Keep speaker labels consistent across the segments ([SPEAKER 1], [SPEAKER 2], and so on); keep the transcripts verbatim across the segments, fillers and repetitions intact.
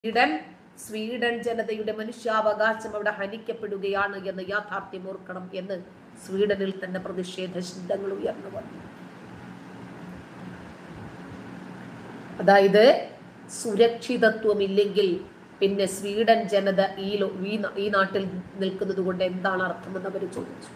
[SPEAKER 1] Sweden Sweden ജനതയുടെ മനുഷ്യാവകാശം അവിടെ ഹനിക്കപ്പെടുകയാണ് എന്ന് യാഥാർത്ഥ്യം ഓർക്കണം എന്ന് സ്വീഡനിൽ തന്നെ പ്രതിഷേധ ശബ്ദങ്ങൾ ഉയർന്നു വന്നു. അതായത് സുരക്ഷിതത്വമില്ലെങ്കിൽ പിന്നെ സ്വീഡൻ ജനത ഈ ഈ നാട്ടിൽ നിൽക്കുന്നത് കൊണ്ട് എന്താണ് അർത്ഥമെന്ന് അവർ ചോദിച്ചു.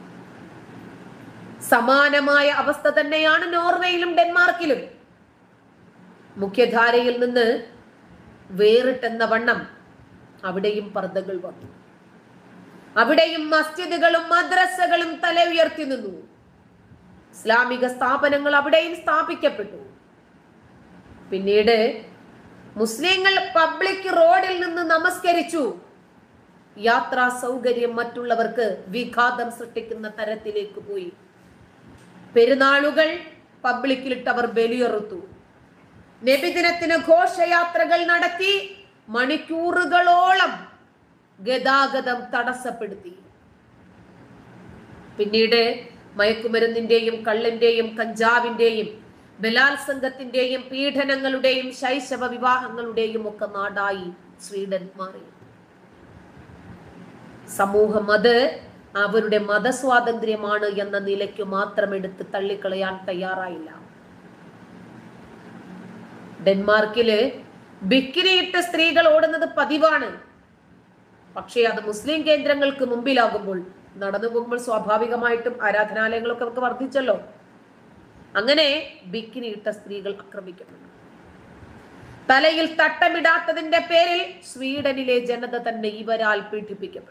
[SPEAKER 1] സമാനമായ അവസ്ഥ തന്നെയാണ് നോർവേയിലും ഡെൻമാർക്കിലും. മുഖ്യധാരയിൽ നിന്ന് വേറിട്ടെന്ന വണ്ണം അവിടെയും പർദ്ദകൾ വന്നു. അവിടെയും മസ്ജിദുകളും മദ്രസകളും തല ഉയർത്തി നിന്നു. ഇസ്ലാമിക സ്ഥാപനങ്ങൾ അവിടെയും സ്ഥാപിക്കപ്പെട്ടു. പിന്നീട് മുസ്ലിങ്ങൾ പബ്ലിക് റോഡിൽ നിന്ന് നമസ്കരിച്ചു. യാത്രാ സൗകര്യം മറ്റുള്ളവർക്ക് വിഘാതം സൃഷ്ടിക്കുന്ന തരത്തിലേക്ക് പോയി. പെരുന്നാളുകൾ പബ്ലിക്കിലിട്ട് അവർ ബലിയറുത്തു. നബിദിനത്തിന് ഘോഷയാത്രകൾ നടത്തി മണിക്കൂറുകളോളം ഗതാഗതം തടസ്സപ്പെടുത്തി. പിന്നീട് മയക്കുമരുന്നിന്റെയും കള്ളിന്റെയും കഞ്ചാവിന്റെയും ബലാത്സംഗത്തിന്റെയും പീഡനങ്ങളുടെയും ശൈശവ വിവാഹങ്ങളുടെയും ഒക്കെ നാടായി സ്വീഡൻ മാറി. സമൂഹം അത് അവരുടെ മതസ്വാതന്ത്ര്യമാണ് എന്ന നിലയ്ക്ക് മാത്രം എടുത്ത് തള്ളിക്കളയാൻ തയ്യാറായില്ല. ഡെൻമാർക്കില് ബിക്കിനിയിട്ട സ്ത്രീകൾ ഓടുന്നത് പതിവാണ്. പക്ഷേ അത് മുസ്ലിം കേന്ദ്രങ്ങൾക്ക് മുമ്പിലാകുമ്പോൾ നടന്നു പോകുമ്പോൾ സ്വാഭാവികമായിട്ടും ആരാധനാലയങ്ങളൊക്കെ അവർക്ക് വർദ്ധിച്ചല്ലോ. അങ്ങനെ ബിക്കിനിയിട്ട സ്ത്രീകൾ ആക്രമിക്കപ്പെട്ടു. തലയിൽ തട്ടമിടാത്തതിന്റെ പേരിൽ സ്വീഡനിലെ ജനത തന്നെ ഇവരാൽ പീഡിപ്പിക്കപ്പെട്ടു.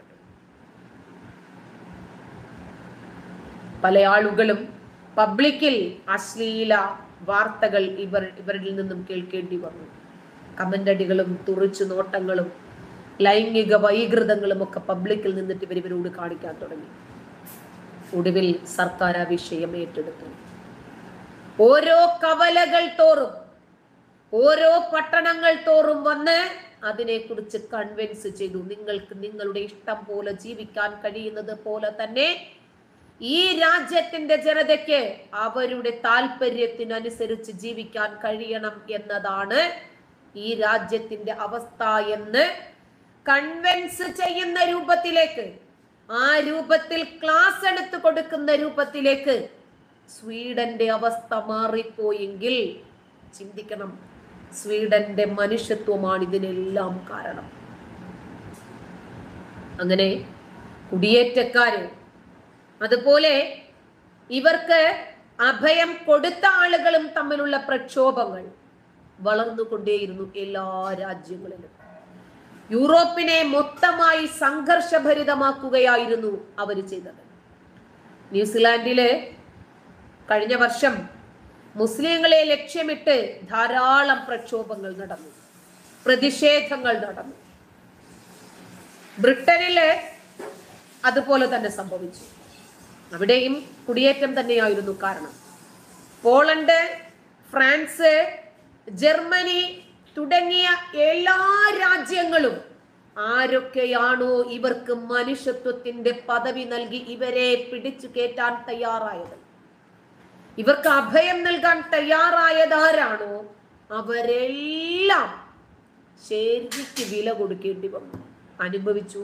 [SPEAKER 1] പല ആളുകളും പബ്ലിക്കിൽ അശ്ലീല വാർത്തകൾ ഇവർ ഇവരിൽ നിന്നും കേൾക്കേണ്ടി വന്നു. കമന്റടികളും തുറിച്ചു നോട്ടങ്ങളും ലൈംഗിക വൈകൃതങ്ങളും ഒക്കെ പബ്ലിക്കിൽ നിന്നിട്ട് ഇവർ ഇവരോട് കാണിക്കാൻ തുടങ്ങി. ഒടുവിൽ സർക്കാർ ആ വിഷയം ഏറ്റെടുത്തു. ഓരോ കവലകൾ തോറും ഓരോ പട്ടണങ്ങൾ തോറും വന്ന് അതിനെക്കുറിച്ച് കൺവിൻസ് ചെയ്തു. നിങ്ങൾക്ക് നിങ്ങളുടെ ഇഷ്ടം പോലെ ജീവിക്കാൻ കഴിയുന്നത് പോലെ തന്നെ ഈ രാജ്യത്തിന്റെ ജനതയ്ക്ക് അവരുടെ താല്പര്യത്തിനനുസരിച്ച് ജീവിക്കാൻ കഴിയണം എന്നതാണ് ഈ രാജ്യത്തിന്റെ അവസ്ഥ എന്ന് കൺവിൻസ് ചെയ്യുന്ന രൂപത്തിലേക്ക്, ആ രൂപത്തിൽ ക്ലാസ് എടുത്ത് കൊടുക്കുന്ന രൂപത്തിലേക്ക് സ്വീഡന്റെ അവസ്ഥ മാറിപ്പോയെങ്കിൽ ചിന്തിക്കണം, സ്വീഡന്റെ മനുഷ്യത്വമാണ് ഇതിനെല്ലാം കാരണം. അങ്ങനെ കുടിയേറ്റക്കാര്, അതുപോലെ ഇവർക്ക് അഭയം കൊടുത്ത ആളുകളും തമ്മിലുള്ള പ്രക്ഷോഭങ്ങൾ വളർന്നുകൊണ്ടേയിരുന്നു എല്ലാ രാജ്യങ്ങളിലും. യൂറോപ്പിനെ മൊത്തമായി സംഘർഷഭരിതമാക്കുകയായിരുന്നു അവർ ചെയ്തത്. ന്യൂസിലാൻഡില് കഴിഞ്ഞ വർഷം മുസ്ലിങ്ങളെ ലക്ഷ്യമിട്ട് ധാരാളം പ്രക്ഷോഭങ്ങൾ നടന്നു, പ്രതിഷേധങ്ങൾ നടന്നു. ബ്രിട്ടനില് അതുപോലെ തന്നെ സംഭവിച്ചു. അവിടെയും കുടിയേറ്റം തന്നെയായിരുന്നു കാരണം. പോളണ്ട്, ഫ്രാൻസ്, ജർമ്മനി തുടങ്ങിയ എല്ലാ രാജ്യങ്ങളും ആരൊക്കെയാണോ ഇവർക്ക് മനുഷ്യത്വത്തിന്റെ പദവി നൽകി ഇവരെ പിടിച്ചു കയറ്റാൻ തയ്യാറായത്, ഇവർക്ക് അഭയം നൽകാൻ തയ്യാറായതാരാണോ അവരെല്ലാം ശരിക്ക് വില കൊടുക്കേണ്ടി വന്നു, അനുഭവിച്ചു.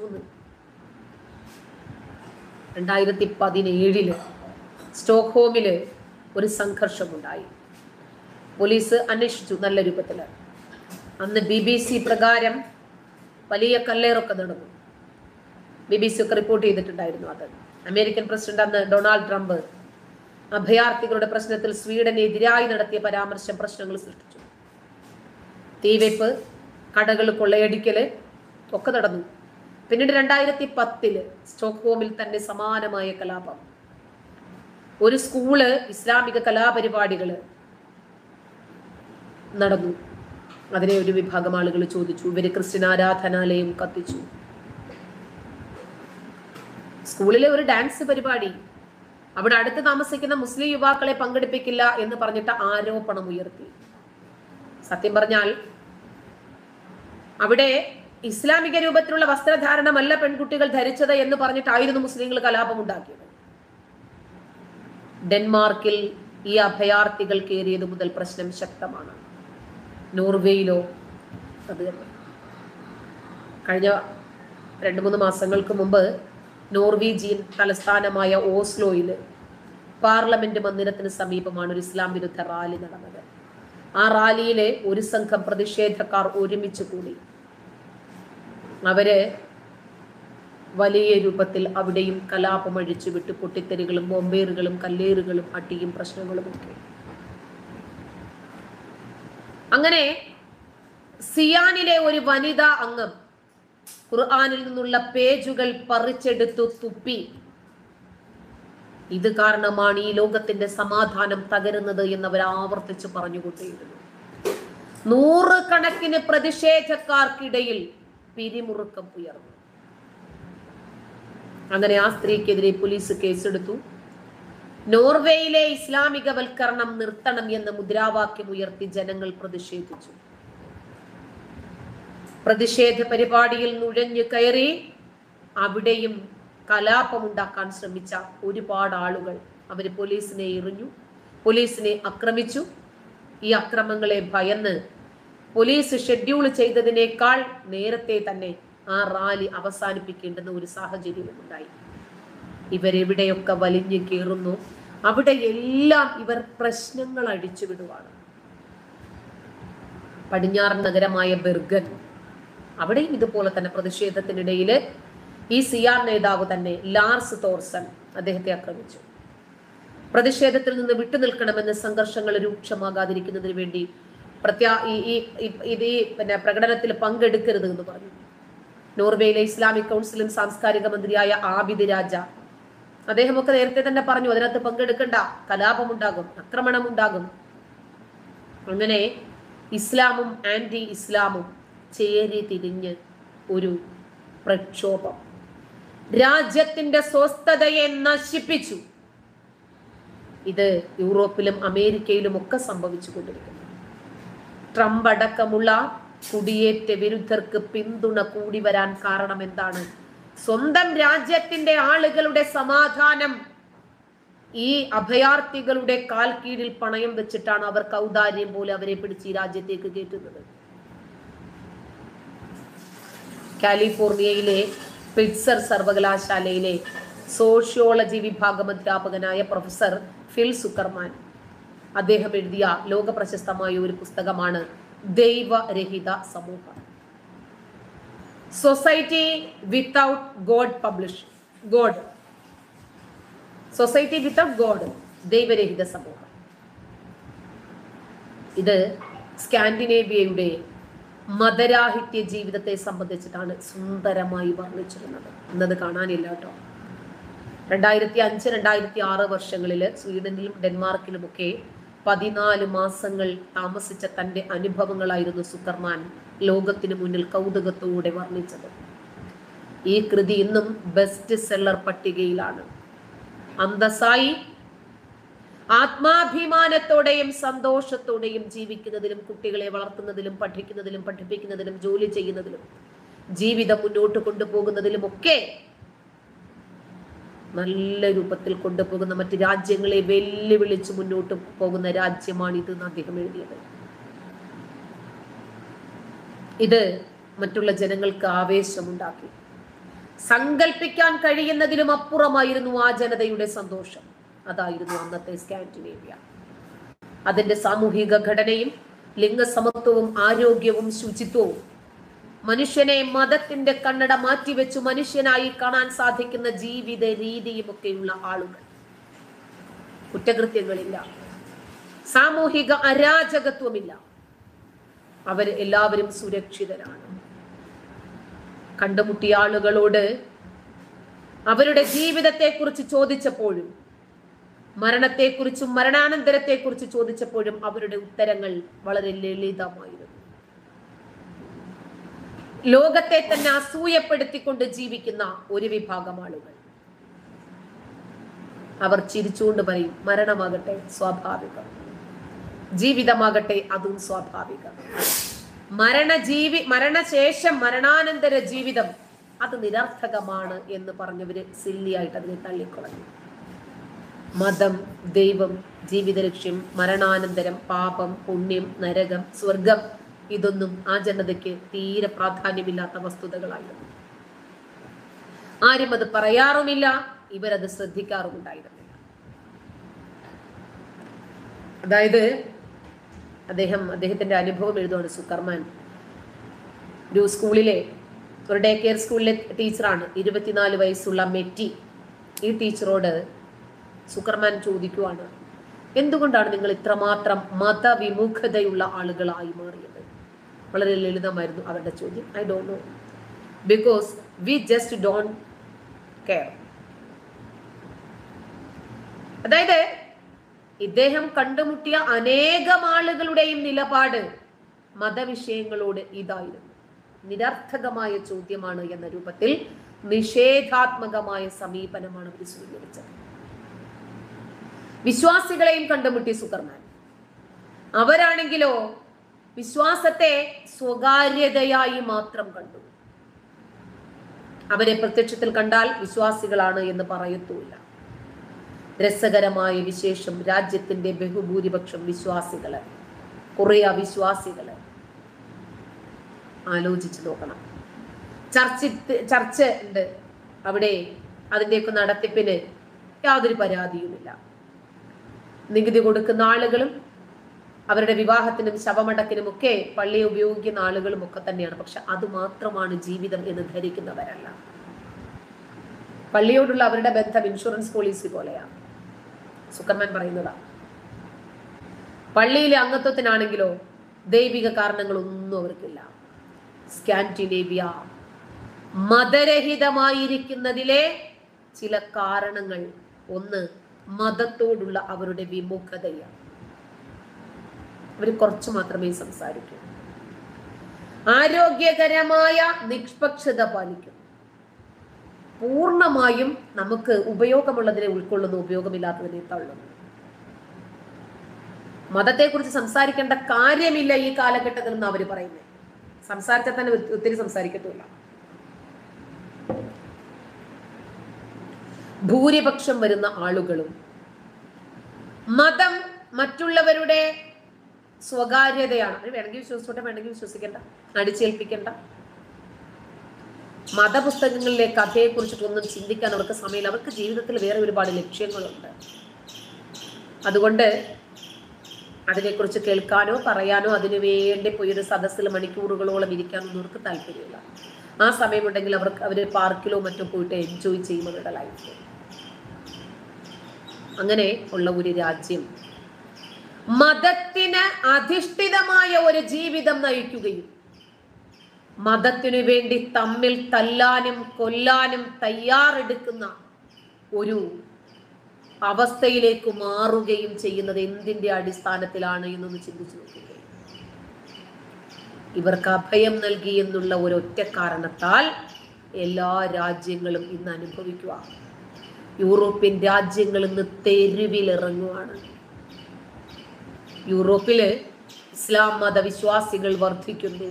[SPEAKER 1] രണ്ടായിരത്തി പതിനേഴില് സ്റ്റോക്ക്ഹോമില് ഒരു സംഘർഷമുണ്ടായി. പോലീസ് അന്വേഷിച്ചു നല്ല രൂപത്തില്. അന്ന് ബി ബി സി പ്രകാരം വലിയ കല്ലേറൊക്കെ നടന്നു. ബി ബി സി ഒക്കെ റിപ്പോർട്ട് ചെയ്തിട്ടുണ്ടായിരുന്നു. അത് അമേരിക്കൻ പ്രസിഡന്റ് അന്ന് ഡൊണാൾഡ് ട്രംപ് അഭയാർത്ഥികളുടെ പ്രശ്നത്തിൽ സ്വീഡനെതിരായി നടത്തിയ പരാമർശം പ്രശ്നങ്ങൾ സൃഷ്ടിച്ചു. തീവെപ്പ്, കടകൾ കൊള്ളയടിക്കല് ഒക്കെ നടന്നു. പിന്നീട് രണ്ടായിരത്തി പത്തില് സ്റ്റോക്ക്ഹോമിൽ തന്നെ സമാനമായ കലാപം. ഒരു സ്കൂള് ഇസ്ലാമിക കലാപരിപാടികള് നടന്നു. അതിനെ ഒരു വിഭാഗം ആളുകൾ ചോദിച്ചു, ഇവര് ക്രിസ്ത്യൻ ആരാധനാലയം കത്തിച്ചു. സ്കൂളിലെ ഒരു ഡാൻസ് പരിപാടി, അവിടെ അടുത്ത് താമസിക്കുന്ന മുസ്ലിം യുവാക്കളെ പങ്കെടുപ്പിക്കില്ല എന്ന് പറഞ്ഞിട്ട് ആരോപണം ഉയർത്തി. സത്യം പറഞ്ഞാൽ അവിടെ ഇസ്ലാമിക രൂപത്തിലുള്ള വസ്ത്രധാരണമല്ല പെൺകുട്ടികൾ ധരിച്ചത് എന്ന് പറഞ്ഞിട്ടായിരുന്നു മുസ്ലിങ്ങൾ കലാപം ഉണ്ടാക്കിയത്. ഡെൻമാർക്കിൽ ഈ അഭയാർത്ഥികൾ കയറിയത് മുതൽ പ്രശ്നം ശക്തമാണ്. നോർവേയിലോ അത് തന്നെ. കഴിഞ്ഞ രണ്ട് മൂന്ന് മാസങ്ങൾക്ക് മുമ്പ് നോർവീജിയൻ തലസ്ഥാനമായ ഓസ്ലോയിൽ പാർലമെന്റ് മന്ദിരത്തിന് സമീപമാണ് ഒരു ഇസ്ലാം വിരുദ്ധ റാലി നടന്നത്. ആ റാലിയിലെ ഒരു സംഘം പ്രതിഷേധക്കാർ ഒരുമിച്ച് കൂടി. അവര് വലിയ രൂപത്തിൽ അവിടെയും കലാപം അഴിച്ചു വിട്ട് പൊട്ടിത്തെറികളും ബോംബേറുകളും കല്ലേറുകളും അടിയും പ്രശ്നങ്ങളും ഒക്കെ. അങ്ങനെ സിയാനിലെ ഒരു വനിതാ അംഗം ഖുർആനിൽ നിന്നുള്ള പേജുകൾ പറിച്ചെടുത്തു തുപ്പി. ഇത് കാരണമാണ് ഈ ലോകത്തിന്റെ സമാധാനം തകരുന്നത് എന്നവർ ആവർത്തിച്ച് പറഞ്ഞുകൊണ്ടേയിരുന്നു. നൂറുകണക്കിന് പ്രതിഷേധക്കാർക്കിടയിൽ പിരിമുറുക്കം ഉയർന്നു. അങ്ങനെ ആ സ്ത്രീക്കെതിരെ പോലീസ് കേസെടുത്തു. നോർവേയിലെ ഇസ്ലാമികവൽക്കരണം നിർത്തണം എന്ന മുദ്രാവാക്യം ഉയർത്തി ജനങ്ങൾ പ്രതിഷേധിച്ചു. പ്രതിഷേധ പരിപാടിയിൽ നുഴഞ്ഞു കയറി അവിടെയും കലാപമുണ്ടാക്കാൻ ശ്രമിച്ച ഒരുപാട് ആളുകൾ അവര് പോലീസിനെ എറിഞ്ഞു, പോലീസിനെ ആക്രമിച്ചു. ഈ അക്രമങ്ങളെ ഭയന്ന് പോലീസ് ഷെഡ്യൂൾ ചെയ്തതിനേക്കാൾ നേരത്തെ തന്നെ ആ റാലി അവസാനിപ്പിക്കേണ്ടുന്ന ഒരു സാഹചര്യം ഉണ്ടായി. ഇവരെവിടെയൊക്കെ വലിഞ്ഞു കയറുന്നു അവിടെ എല്ലാം ഇവർ പ്രശ്നങ്ങൾ അടിച്ചുവിടുവാണ്. പടിഞ്ഞാറൻ നഗരമായ ബെർഗൻ, അവിടെയും ഇതുപോലെ തന്നെ പ്രതിഷേധത്തിനിടയില് ഈ സിയാർ നേതാവ് തന്നെ ലാർസ് തോർസൺ അദ്ദേഹത്തെ ആക്രമിച്ചു. പ്രതിഷേധത്തിൽ നിന്ന് വിട്ടുനിൽക്കണമെന്ന്, സംഘർഷങ്ങൾ രൂക്ഷമാകാതിരിക്കുന്നതിന് വേണ്ടി പ്രത്യാ ഈ ഇത് ഈ പിന്നെ പ്രകടനത്തിൽ പങ്കെടുക്കരുത് എന്ന് പറഞ്ഞു. നോർവേയിലെ ഇസ്ലാമിക് കൗൺസിലും സാംസ്കാരിക മന്ത്രിയായ ആബിദ് രാജ അദ്ദേഹമൊക്കെ നേരത്തെ തന്നെ പറഞ്ഞു അതിനകത്ത് പങ്കെടുക്കണ്ട, കലാപമുണ്ടാകും, ആക്രമണം ഉണ്ടാകും. അങ്ങനെ ഇസ്ലാമും ആന്റി ഇസ്ലാമും ചേരി തിരിഞ്ഞ് ഒരു പ്രക്ഷോഭം രാജ്യത്തിന്റെ സ്വസ്ഥതയെ നശിപ്പിച്ചു. ഇത് യൂറോപ്പിലും അമേരിക്കയിലും ഒക്കെ സംഭവിച്ചു കൊണ്ടിരിക്കുന്നു. ട്രംപ് അടക്കമുള്ള കുടിയേറ്റ വിരുദ്ധർക്ക് പിന്തുണ കൂടി വരാൻ കാരണം എന്താണ്? സ്വന്തം രാജ്യത്തിന്റെ ആളുകളുടെ സമാധാനം ഈ അഭയാർത്ഥികളുടെ കാൽ കീഴിൽ പണയം വെച്ചിട്ടാണ് അവർ ഔദാര്യം പോലെ അവരെ പിടിച്ച് ഈ രാജ്യത്തേക്ക് കയറ്റുന്നത്. കാലിഫോർണിയയിലെ പിറ്റ്സർ സർവകലാശാലയിലെ സോഷ്യോളജി വിഭാഗം അധ്യാപകനായ പ്രൊഫസർ ഫിൽ സുക്കർമാൻ അദ്ദേഹം എഴുതിയ ലോക പ്രശസ്തമായ ഒരു പുസ്തകമാണ് ദൈവരഹിത സമൂഹം, society without God publish God society without God ദൈവരഹിത സമൂഹം. ഇത് സ്കാൻഡിനേവിയയുടെ മതരാഹിത്യ ജീവിതത്തെ സംബന്ധിച്ചിട്ടാണ് സുന്ദരമായി വർണ്ണിച്ചിരുന്നത്. ഇന്നത് കാണാനില്ല കേട്ടോ. രണ്ടായിരത്തി അഞ്ച് രണ്ടായിരത്തി ആറ് വർഷങ്ങളില് സ്വീഡനിലും ഡെൻമാർക്കിലുമൊക്കെ പതിനാല് മാസങ്ങൾ താമസിച്ച തന്റെ അനുഭവങ്ങളായിരുന്നു സുക്കർമാൻ ലോകത്തിന് മുന്നിൽ കൗതുകത്തോടെ വർണ്ണിച്ചത്. ഈ കൃതി ഇന്നും ബെസ്റ്റ് സെല്ലർ പട്ടികയിലാണ്. അന്തസ്സായി ആത്മാഭിമാനത്തോടെയും സന്തോഷത്തോടെയും ജീവിക്കുന്നതിലും കുട്ടികളെ വളർത്തുന്നതിലും പഠിക്കുന്നതിലും പഠിപ്പിക്കുന്നതിലും ജോലി ചെയ്യുന്നതിലും ജീവിതം മുന്നോട്ട് കൊണ്ടുപോകുന്നതിലും ഒക്കെ നല്ല രൂപത്തിൽ കൊണ്ടുപോകുന്ന, മറ്റ് രാജ്യങ്ങളെ വെല്ലുവിളിച്ച് മുന്നോട്ട് പോകുന്ന രാജ്യമാണ് ഇത് എന്ന് അദ്ദേഹം എഴുതിയത്. ഇത് മറ്റുള്ള ജനങ്ങൾക്ക് ആവേശമുണ്ടാക്കി. സങ്കല്പിക്കാൻ കഴിയുന്നതിലും അപ്പുറമായിരുന്നു ആ ജനതയുടെ സന്തോഷം. അതായിരുന്നു അന്നത്തെ സ്കാൻഡിനേവിയ. അതിന്റെ സാമൂഹിക ഘടനയും ലിംഗസമത്വവും ആരോഗ്യവും ശുചിത്വവും മനുഷ്യനെ മതത്തിന്റെ കണ്ണട മാറ്റിവെച്ചു മനുഷ്യനായി കാണാൻ സാധിക്കുന്ന ജീവിത രീതിയും ഒക്കെയുള്ള ആളുകൾ. കുറ്റകൃത്യങ്ങളില്ല, സാമൂഹിക അരാജകത്വമില്ല, അവർ എല്ലാവരും സുരക്ഷിതരാണ്. കണ്ടുമുട്ടിയ ആളുകളോട് അവരുടെ ജീവിതത്തെ കുറിച്ച് ചോദിച്ചപ്പോഴും മരണത്തെക്കുറിച്ചും മരണാനന്തരത്തെക്കുറിച്ച് ചോദിച്ചപ്പോഴും അവരുടെ ഉത്തരങ്ങൾ വളരെ ലളിതമായിരുന്നു. ലോകത്തെ തന്നെ അസൂയപ്പെടുത്തിക്കൊണ്ട് ജീവിക്കുന്ന ഒരു വിഭാഗം ആളുകൾ. അവർ ചിരിച്ചുകൊണ്ട് പറയും, മരണമാകട്ടെ സ്വാഭാവികം, ജീവിതമാകട്ടെ അതും സ്വാഭാവികം. മരണജീവി മരണശേഷം മരണാനന്തര ജീവിതം അത് നിരർത്ഥകമാണ് എന്ന് പറഞ്ഞവര് സില്ലിയായിട്ട് അതിനെ തള്ളിക്കളഞ്ഞു. മതം, ദൈവം, ജീവിത ലക്ഷ്യം, മരണാനന്തരം, പാപം, പുണ്യം, നരകം, സ്വർഗം ഇതൊന്നും ആ ജനതയ്ക്ക് തീരെ പ്രാധാന്യമില്ലാത്ത വസ്തുതകളായിരുന്നു. ആരും അത് പറയാറുമില്ല, ഇവരത് ശ്രദ്ധിക്കാറുമുണ്ടായിരുന്നില്ല. അതായത് അദ്ദേഹം അദ്ദേഹത്തിന്റെ അനുഭവം എഴുതുവാണ് സുക്കർമാൻ. ഒരു സ്കൂളിലെ ഒരു ഡേ കെയർ സ്കൂളിലെ ടീച്ചറാണ്, ഇരുപത്തിനാല് വയസ്സുള്ള മെറ്റി. ഈ ടീച്ചറോട് സുക്കർമാൻ ചോദിക്കുവാണ്, എന്തുകൊണ്ടാണ് നിങ്ങൾ ഇത്രമാത്രം മതവിമുഖതയുള്ള ആളുകളായി മാറിയത്? വളരെ ലളിതമായിരുന്നു അവരുടെ ചോദ്യം. I don't know, because we just don't care. അതായത് ഇദ്ദേഹം കണ്ടുമുട്ടിയ അനേകം ആളുകളുടെയും നിലപാട് മതവിഷയങ്ങളോട് ഇതായിരുന്നു. നിരർത്ഥകമായ ചോദ്യമാണ് എന്ന രൂപത്തിൽ നിഷേധാത്മകമായ സമീപനമാണ് അവർ സ്വീകരിച്ചത്. വിശ്വാസികളെയും കണ്ടുമുട്ടി സുക്കർമാൻ. അവരാണെങ്കിലോ വിശ്വാസത്തെ സ്വകാര്യതയായി മാത്രം കണ്ടു. അവരെ പ്രത്യക്ഷത്തിൽ കണ്ടാൽ വിശ്വാസികളാണ് എന്ന് പറയത്തുമില്ല. രസകരമായ വിശേഷം, രാജ്യത്തിന്റെ ബഹുഭൂരിപക്ഷം വിശ്വാസികള്, കുറെ അവിശ്വാസികള്. ആലോചിച്ച് നോക്കണം. ചർച്ച് ചർച്ച് ഉണ്ട് അവിടെ, അതിൻ്റെയൊക്കെ നടത്തിപ്പിന് യാതൊരു പരാതിയുമില്ല. നികുതി കൊടുക്കുന്ന ആളുകളും അവരുടെ വിവാഹത്തിനും ശവമടക്കിനും ഒക്കെ പള്ളി ഉപയോഗിക്കുന്ന ആളുകളും ഒക്കെ തന്നെയാണ്. പക്ഷെ അത് മാത്രമാണ് ജീവിതം എന്ന് ധരിക്കുന്നവരല്ല. പള്ളിയോടുള്ള അവരുടെ ബന്ധം ഇൻഷുറൻസ് പോളിസി പോലെയാണ്. സുക്കർമാൻ പറയുന്നതാ. പള്ളിയിലെ അംഗത്വത്തിനാണെങ്കിലോ ദൈവിക കാരണങ്ങളൊന്നും അവർക്കില്ല. സ്കാൻഡിനേവിയ മതരഹിതമായിരിക്കുന്നതിലെ ചില കാരണങ്ങൾ, ഒന്ന് മതത്തോടുള്ള അവരുടെ വിമുഖതയാണ്. അവർ കുറച്ചു മാത്രമേ സംസാരിക്കൂ. ആരോഗ്യകരമായ നിഷ്പക്ഷത പാലിക്കും. പൂർണ്ണമായും നമുക്ക് ഉപയോഗമുള്ളതിനെ ഉൾക്കൊള്ളുന്നു, ഉപയോഗമില്ലാത്തതിനെ തള്ളുന്നു. മതത്തെക്കുറിച്ച് സംസാരിക്കേണ്ട കാര്യമില്ല ഈ കാലഘട്ടത്തിൽ നിന്ന് അവർ പറയുന്നത്. സംസാരിച്ചാൽ തന്നെ ഒത്തിരി സംസാരിക്കത്തുമില്ല. ഭൂരിപക്ഷം വരുന്ന ആളുകളും മതം മറ്റുള്ളവരുടെ സ്വകാര്യതയാണ്. അത് വേണമെങ്കിൽ വിശ്വസിച്ചോട്ടെ, വേണമെങ്കിൽ വിശ്വസിക്കണ്ട, അടിച്ചേൽപ്പിക്കണ്ട. മതപുസ്തകങ്ങളിലെ കഥയെ കുറിച്ചിട്ടൊന്നും ചിന്തിക്കാൻ അവർക്ക് സമയമില്ല. അവർക്ക് ജീവിതത്തിൽ വേറെ ഒരുപാട് ലക്ഷ്യങ്ങളുണ്ട്. അതുകൊണ്ട് അതിനെക്കുറിച്ച് കേൾക്കാനോ പറയാനോ അതിനു വേണ്ടി പോയി ഒരു സദസ്സിൽ മണിക്കൂറുകളോളം ഇരിക്കാനൊന്നും അവർക്ക് താല്പര്യമില്ല. ആ സമയമുണ്ടെങ്കിൽ അവർക്ക് അവർ പാർക്കിലോ മറ്റോ പോയിട്ട് എൻജോയ് ചെയ്യും അവരുടെ ലൈഫ്. അങ്ങനെ ഉള്ള ഒരു രാജ്യം മതത്തിന് അധിഷ്ഠിതമായ ഒരു ജീവിതം നയിക്കുകയും മതത്തിനു വേണ്ടി തമ്മിൽ തല്ലാനും കൊല്ലാനും തയ്യാറെടുക്കുന്ന ഒരു അവസ്ഥയിലേക്ക് മാറുകയും ചെയ്യുന്നത് എന്തിന്റെ അടിസ്ഥാനത്തിലാണ് എന്നൊന്ന് ചിന്തിച്ചു നോക്കുക. ഇവർക്ക് അഭയം നൽകി എന്നുള്ള ഒരൊറ്റ കാരണത്താൽ എല്ലാ രാജ്യങ്ങളും ഇന്ന് അനുഭവിക്കുക. യൂറോപ്യൻ രാജ്യങ്ങൾ ഇന്ന് തെരുവിലിറങ്ങുവാണ്. യൂറോപ്പില് ഇസ്ലാം മതവിശ്വാസികൾ വർദ്ധിക്കുന്നു,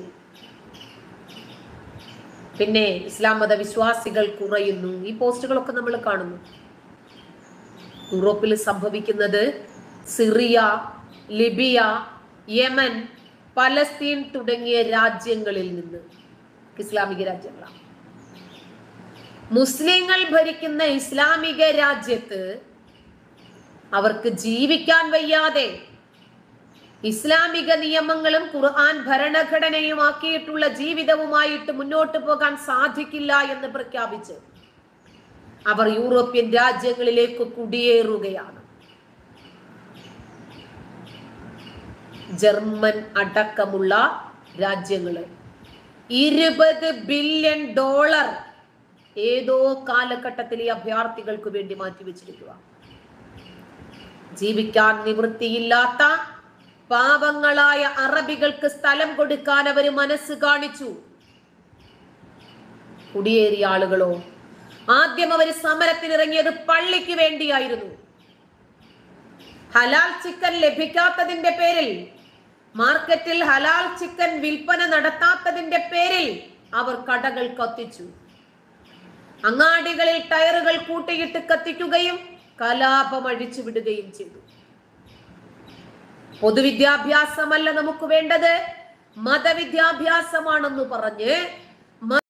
[SPEAKER 1] പിന്നെ ഇസ്ലാം മതവിശ്വാസികൾ കുറയുന്നു. ഈ പോസ്റ്റുകളൊക്കെ നമ്മൾ കാണുന്നു. യൂറോപ്പിൽ സംഭവിക്കുന്നത് സിറിയ, ലിബിയ, യമൻ, പലസ്തീൻ തുടങ്ങിയ രാജ്യങ്ങളിൽ നിന്ന് ഇസ്ലാമിക രാജ്യങ്ങളാണ്. മുസ്ലിങ്ങൾ ഭരിക്കുന്ന ഇസ്ലാമിക രാജ്യത്ത് അവർക്ക് ജീവിക്കാൻ വയ്യാതെ ഇസ്ലാമിക നിയമങ്ങളും ഖുർആൻ ഭരണഘടനയുമാക്കിയിട്ടുള്ള ജീവിതവുമായിട്ട് മുന്നോട്ട് പോകാൻ സാധിക്കില്ല എന്ന് പ്രഖ്യാപിച്ച് അവർ യൂറോപ്യൻ രാജ്യങ്ങളിലേക്ക് കുടിയേറുകയാണ്. ജർമ്മൻ അടക്കമുള്ള രാജ്യങ്ങള് ഇരുപത് ബില്യൺ ഡോളർ ഏതോ കാലഘട്ടത്തിൽ ഈ അഭയാർത്ഥികൾക്ക് വേണ്ടി മാറ്റിവെച്ചിരിക്കുക. ജീവിക്കാൻ നിവൃത്തിയില്ലാത്ത പാവങ്ങളായ അറബികൾക്ക് സ്ഥലം കൊടുക്കാൻ അവർ മനസ്സ് കാണിച്ചു. കുടിയേറിയ ആളുകളോ ആദ്യം അവർ സമരത്തിനിറങ്ങിയത് പള്ളിക്ക് വേണ്ടിയായിരുന്നു. ഹലാൽ ചിക്കൻ ലഭിക്കാത്തതിന്റെ പേരിൽ, മാർക്കറ്റിൽ ഹലാൽ ചിക്കൻ വിൽപ്പന നടത്താത്തതിന്റെ പേരിൽ അവർ കടകൾ കത്തിച്ചു. അങ്ങാടികളിൽ ടയറുകൾ കൂട്ടിയിട്ട് കത്തിക്കുകയും കലാപം അഴിച്ചു വിടുകയും ചെയ്തു. പൊതുവിദ്യാഭ്യാസമല്ല നമുക്ക് വേണ്ടത്, മതവിദ്യാഭ്യാസമാണെന്ന് പറഞ്ഞ്